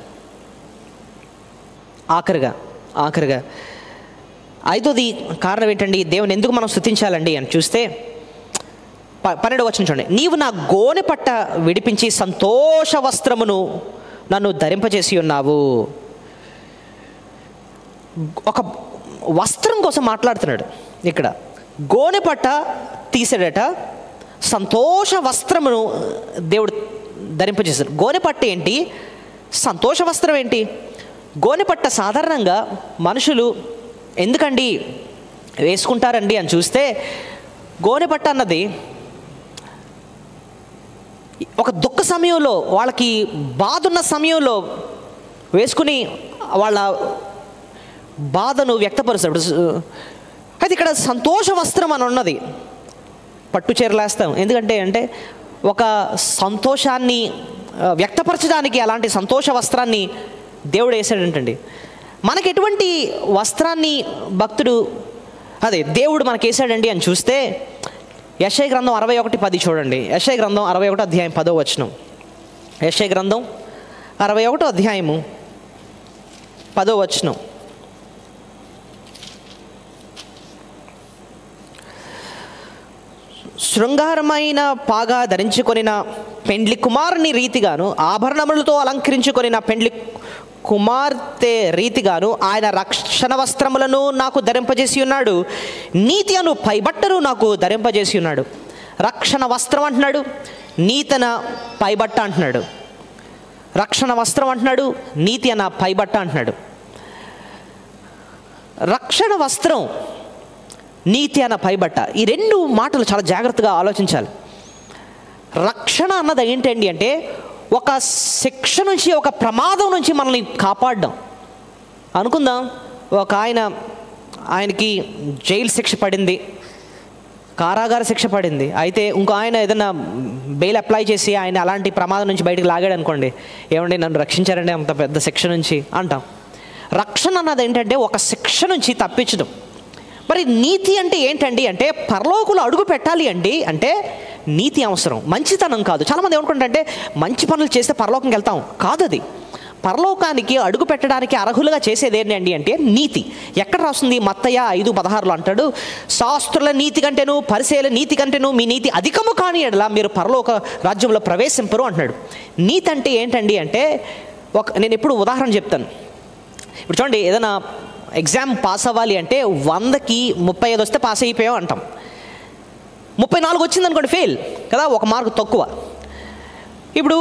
ఆఖరిగా ఆఖరిగా ఐదోది కారణం ఏంటండి దేవుని ఎందుకు మనం స్తుతించాలండి అని చూస్తే, పన్నెండు వచనం చూడండి, నీవు నా గోనె పట్ట విడిపించి సంతోష వస్త్రమును నన్ను ధరింపజేసి ఉన్నావు. ఒక వస్త్రం కోసం మాట్లాడుతున్నాడు ఇక్కడ. గోనె పట్ట తీసాడట, సంతోష వస్త్రమును దేవుడు ధరింపజేశాడు. గోనె పట్ట ఏంటి, సంతోష వస్త్రం ఏంటి? గోనె పట్ట సాధారణంగా మనుషులు ఎందుకండి వేసుకుంటారండి అని చూస్తే, గోనె పట్ట అన్నది ఒక దుఃఖ సమయంలో, వాళ్ళకి బాధ ఉన్న సమయంలో వేసుకుని వాళ్ళ బాధను వ్యక్తపరుస్తాడు. అయితే ఇక్కడ సంతోష వస్త్రం అని ఉన్నది, పట్టు చీరలేస్తాం. ఎందుకంటే అంటే ఒక సంతోషాన్ని వ్యక్తపరచడానికి అలాంటి సంతోష వస్త్రాన్ని దేవుడు వేసాడంటండి. మనకి ఎటువంటి వస్త్రాన్ని భక్తుడు అదే దేవుడు మనకి వేసాడండి అని చూస్తే, యెషయా గ్రంథం అరవై ఒకటి పది చూడండి. యెషయా గ్రంథం అరవై ఒకటో అధ్యాయం పదో వచనం. యెషయా గ్రంథం అరవై ఒకటో అధ్యాయము పదో వచనం. శృంగారమైన పాగా ధరించుకొనిన పెండ్లి కుమారుని రీతిగాను, ఆభరణములతో అలంకరించుకొనిన పెండ్లి కుమార్తె రీతిగాను ఆయన రక్షణ వస్త్రములను నాకు ధరింపజేసి ఉన్నాడు. నీతి అను పైబట్టను నాకు ధరింపజేసి ఉన్నాడు. రక్షణ వస్త్రం అంటున్నాడు, నీతన పైబట్ట అంటున్నాడు. రక్షణ వస్త్రం అంటున్నాడు, నీతి అన్న పైబట్ట అంటున్నాడు. రక్షణ వస్త్రం, నీతి అన్న పైబట్ట, ఈ రెండు మాటలు చాలా జాగ్రత్తగా ఆలోచించాలి. రక్షణ అన్నది ఏంటండి అంటే ఒక శిక్ష నుంచి, ఒక ప్రమాదం నుంచి మనల్ని కాపాడడం. అనుకుందాం, ఒక ఆయన ఆయనకి జైలు శిక్ష పడింది, కారాగార శిక్ష పడింది. అయితే ఇంకో ఆయన ఏదైనా బెయిల్ అప్లై చేసి ఆయన అలాంటి ప్రమాదం నుంచి బయటకు లాగాడు అనుకోండి, ఏమండి నన్ను రక్షించారండి అంత పెద్ద శిక్ష నుంచి అంటాం. రక్షణ అన్నది ఏంటంటే ఒక శిక్ష నుంచి తప్పించడం. మరి నీతి అంటే ఏంటండి అంటే పరలోకంలో అడుగు పెట్టాలి అండి అంటే నీతి అవసరం, మంచితనం కాదు. చాలామంది ఏమనుకుంటారంటే మంచి పనులు చేస్తే పరలోకంకి వెళ్తాం, కాదు. అది పరలోకానికి అడుగు పెట్టడానికి అర్హులుగా చేసేది ఏంటండి అంటే నీతి. ఎక్కడ రాస్తుంది? మత్తయి ఐదు పదహారులో అంటాడు, శాస్త్రుల నీతి కంటేను పరిసయ్యుల నీతి కంటేను మీ నీతి అధికము కాని ఎడల మీరు పరలోక రాజ్యంలో ప్రవేశింపరు అంటున్నాడు. నీతి అంటే ఏంటండి అంటే ఒక నేను ఎప్పుడు ఉదాహరణ చెప్తాను. ఇప్పుడు చూడండి, ఏదైనా ఎగ్జామ్ పాస్ అవ్వాలి అంటే వందకి ముప్పై ఐదు వస్తే పాస్ అయిపోయాం అంటాం. ముప్పై నాలుగు వచ్చింది అనుకోండి ఫెయిల్ కదా, ఒక మార్కు తక్కువ. ఇప్పుడు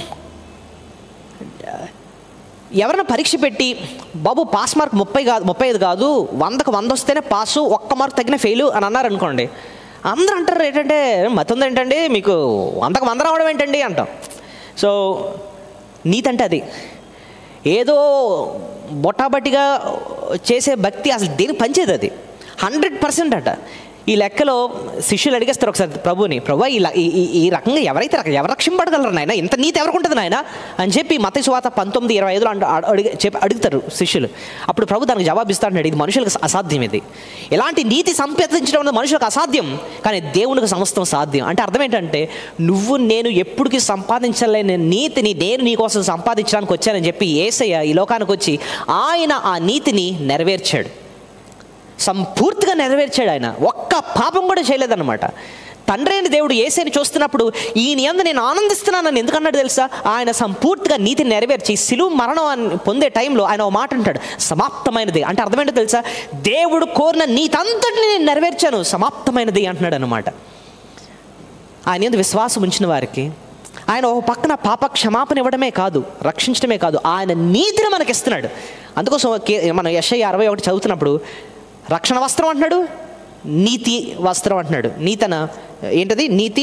ఎవరైనా పరీక్ష పెట్టి బాబు పాస్ మార్క్ ముప్పై కాదు ముప్పై ఐదు కాదు వందకు వంద వస్తేనే పాసు, ఒక్క మార్క్ తగ్గిన ఫెయిల్ అని అన్నారు అనుకోండి, అందరూ అంటారు ఏంటంటే మతం ఏంటండి మీకు వందకు వంద రావడం ఏంటండి అంటాం. సో నీతి అంటే అది ఏదో బొటాబట్టిగా చేసే భక్తి అసలు దేనికి పనిచేది, అది హండ్రెడ్ పర్సెంట్ అట. ఈ లెక్కలో శిష్యులు అడిగేస్తారు ఒకసారి ప్రభుని, ప్రభు ఇలా ఈ ఈ రకంగా ఎవరైతే ఎవరు రక్షింపడగలరు నాయన, ఇంత నీతి ఎవరికి ఉంటుంది నాయన అని చెప్పి మత్తయి సువార్త పంతొమ్మిది ఇరవై ఐదులో అడిగి చెప్పి అడుగుతారు శిష్యులు. అప్పుడు ప్రభు దానికి జవాబిస్తా అంటాడు, ఇది మనుషులకు అసాధ్యం, ఇది ఎలాంటి నీతి సంపాదించడం అనేది మనుషులకు అసాధ్యం, కానీ దేవునికి సమస్తం సాధ్యం. అంటే అర్థం ఏంటంటే నువ్వు నేను ఎప్పటికీ సంపాదించలేని నీతిని నేను నీ కోసం సంపాదించడానికి వచ్చానని చెప్పి యేసయ్య ఈ లోకానికి వచ్చి ఆయన ఆ నీతిని నెరవేర్చాడు, సంపూర్తిగా నెరవేర్చాడు. ఆయన ఒక్క పాపం కూడా చేయలేదన్నమాట. తండ్రి అయిన దేవుడు యేసయ్యని చూస్తున్నప్పుడు ఈయన యందు నేను ఆనందిస్తున్నానని ఎందుకన్నాడు తెలుసా? ఆయన సంపూర్తిగా నీతిని నెరవేర్చి శిలువ మరణం పొందే టైంలో ఆయన ఒక మాట అంటాడు, సమాప్తమైనది. అంటే అర్థమేంటో తెలుసా? దేవుడు కోరిన నీతి అంతటిని నేను నెరవేర్చాను, సమాప్తమైనది అంటున్నాడు అనమాట. ఆయన యందు విశ్వాసం ఉంచిన వారికి ఆయన ఒక పక్కన పాప క్షమాపణ ఇవ్వడమే కాదు, రక్షించడమే కాదు, ఆయన నీతిని మనకిస్తున్నాడు. అందుకోసం మనం యెషయా అరవై ఒకటి చదువుతున్నప్పుడు రక్షణ వస్త్రం అంటున్నాడు, నీతి వస్త్రం అంటున్నాడు. నీతన ఏంటది? నీతి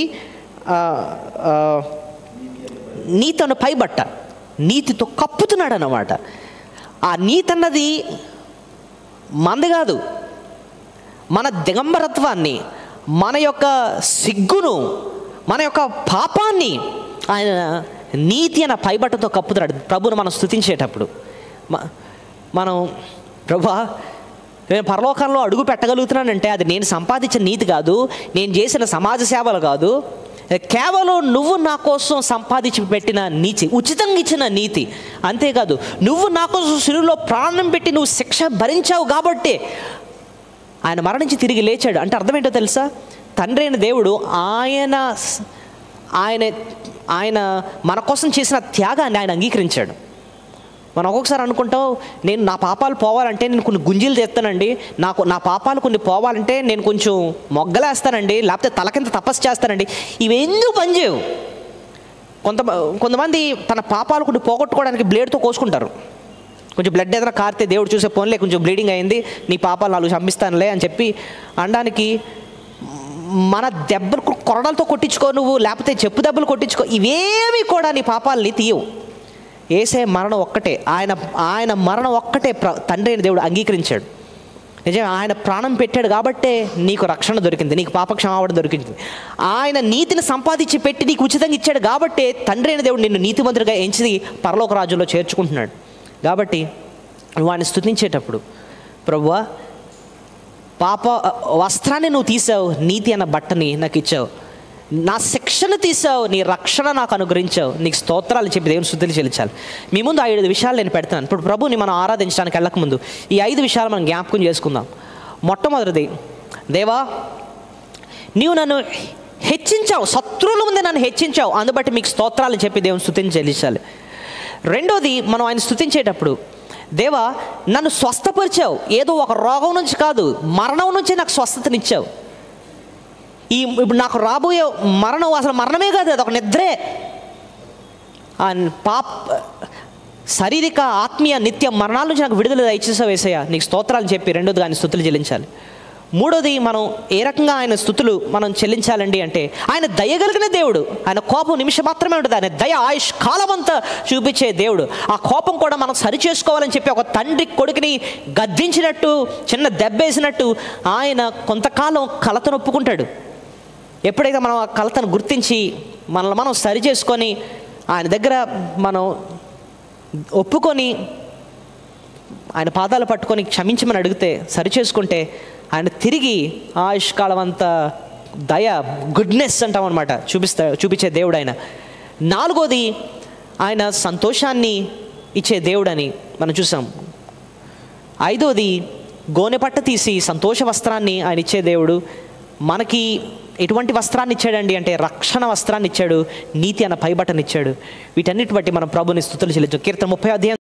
నీతను పైబట్ట, నీతితో కప్పుతున్నాడు అన్నమాట. ఆ నీతి అన్నది మంది కాదు, మన దిగంబరత్వాన్ని, మన యొక్క సిగ్గును, మన యొక్క పాపాన్ని ఆయన నీతి అన్న పైబట్టతో కప్పుతున్నాడు. ప్రభువును మనం స్తుతించేటప్పుడు మనం ప్రభువా నేను పరలోకంలో అడుగు పెట్టగలుగుతున్నానంటే అది నేను సంపాదించిన నీతి కాదు, నేను చేసిన సమాజ సేవలు కాదు, కేవలం నువ్వు నా కోసం సంపాదించి పెట్టిన నీతి, ఉచితంగా ఇచ్చిన నీతి. అంతేకాదు నువ్వు నా కోసం శిలువలో ప్రాణం పెట్టి నువ్వు శిక్ష భరించావు కాబట్టి ఆయన మరణించి తిరిగి లేచాడు. అంటే అర్థం ఏంటో తెలుసా? తండ్రి అయిన దేవుడు ఆయన ఆయన ఆయన మన కోసం చేసిన త్యాగాన్ని ఆయన అంగీకరించాడు. మనం ఒక్కొక్కసారి అనుకుంటాం, నేను నా పాపాలు పోవాలంటే నేను కొన్ని గుంజీలు తెస్తానండి, నాకు నా పాపాలు కొన్ని పోవాలంటే నేను కొంచెం మొగ్గలేస్తానండి, లేకపోతే తలకింత తపస్సు చేస్తానండి. ఇవి ఎందుకు పనిచేయవు. కొంత కొంతమంది తన పాపాలు కొన్ని పోగొట్టుకోవడానికి బ్లేడ్తో కోసుకుంటారు. కొంచెం బ్లడ్ ఏదైనా కారితే దేవుడు చూసే పోన్లే కొంచెం బ్లీడింగ్ అయింది, నీ పాపాలు నాలుగు చంపిస్తానులే అని చెప్పి అనడానికి, మన దెబ్బలు కొరడాలతో కొట్టించుకో నువ్వు, లేకపోతే చెప్పు దెబ్బలు కొట్టించుకో, ఇవేమి కూడా నీ పాపాలని తీయవు. యేసయ్య మరణం ఒక్కటే, ఆయన ఆయన మరణం ఒక్కటే ప్ర తండ్రి అయిన దేవుడు అంగీకరించాడు. నిజమే, ఆయన ప్రాణం పెట్టాడు కాబట్టే నీకు రక్షణ దొరికింది, నీకు పాప క్షమాపణ దొరికింది. ఆయన నీతిని సంపాదించి పెట్టి నీకు ఉచితంగా ఇచ్చాడు కాబట్టే తండ్రి అయిన దేవుడు నిన్ను నీతిమంతుడిగా ఎంచి పరలోక రాజ్యంలో చేర్చుకుంటున్నాడు. కాబట్టి నువ్వు ఆయన స్తుతించేటప్పుడు, ప్రభువా పాప వస్త్రాన్ని నువ్వు తీసావు, నీతి అన్న బట్టని నాకు ఇచ్చావు, నా శిక్షను తీసావు, నీ రక్షణ నాకు అనుగ్రహించావు, నీకు స్తోత్రాలు చెప్పి దేవుని స్తుతులు చెల్లించాలి. మీ ముందు ఐదు విషయాలు నేను పెడతాను. ఇప్పుడు ప్రభుని మనం ఆరాధించడానికి వెళ్ళకముందు ఈ ఐదు విషయాలు మనం జ్ఞాపకం చేసుకుందాం. మొట్టమొదటిది, దేవా నీవు నన్ను హెచ్చించావు, శత్రువుల ముందే నన్ను హెచ్చించావు, అందుబట్టి మీకు స్తోత్రాలు చెప్పి దేవుని స్తుతిని చెల్లించాలి. రెండోది, మనం ఆయన స్తుతించేటప్పుడు, దేవా నన్ను స్వస్థపరిచావు, ఏదో ఒక రోగం నుంచి కాదు, మరణం నుంచి నాకు స్వస్థతనిచ్చావు. ఈ ఇప్పుడు నాకు రాబోయే మరణం అసలు మరణమే కాదు, అది ఒక నిద్రే. పాప శారీరక ఆత్మీయ నిత్య మరణాల నుంచి నాకు విడుదల దయచేసావు యేసయ్య, నీకు స్తోత్రాలు చెప్పి రెండోది ఆయన స్తుతులు చెల్లించాలి. మూడోది, మనం ఏ రకంగా ఆయన స్తుతులు మనం చెల్లించాలండి అంటే, ఆయన దయగలిగిన దేవుడు, ఆయన కోపం నిమిషం మాత్రమే ఉంటుంది, ఆయన దయ ఆయుష్ కాలం అంతా చూపించే దేవుడు. ఆ కోపం కూడా మనం సరి చేసుకోవాలని చెప్పి ఒక తండ్రి కొడుకుని గద్దించినట్టు, చిన్న దెబ్బేసినట్టు ఆయన కొంతకాలం కలతను ఒప్పుకుంటాడు. ఎప్పుడైతే మనం ఆ కలతను గుర్తించి మనల్ని మనం సరి చేసుకొని ఆయన దగ్గర మనం ఒప్పుకొని ఆయన పాదాలు పట్టుకొని క్షమించమని అడిగితే, సరి చేసుకుంటే, ఆయన తిరిగి ఆయుష్కాలం అంతా దయ, గుడ్నెస్ అంటాం అనమాట, చూపిస్తా చూపించే దేవుడు ఆయన. నాలుగోది, ఆయన సంతోషాన్ని ఇచ్చే దేవుడని మనం చూసాం. ఐదోది, గోనె పట్ట తీసి సంతోష వస్త్రాన్ని ఆయన ఇచ్చే దేవుడు. మనకి ఎటువంటి వస్త్రాన్ని ఇచ్చాడండి అంటే, రక్షణ వస్త్రాన్ని ఇచ్చాడు, నీతి అన్న పైబట్టని ఇచ్చాడు. వీటన్నిటి బట్టి మనం ప్రభుని స్తుతులు చెల్లించాం. కీర్తన ముప్పై అధ్యాయం